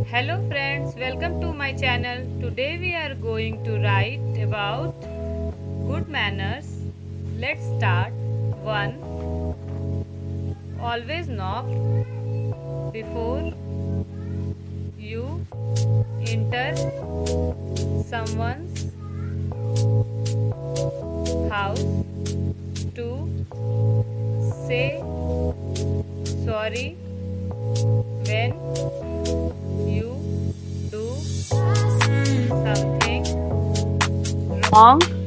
Hello friends, welcome to my channel. Today we are going to write about good manners. Let's start. 1. Always knock before you enter someone's house. 2. Say sorry when you do something wrong.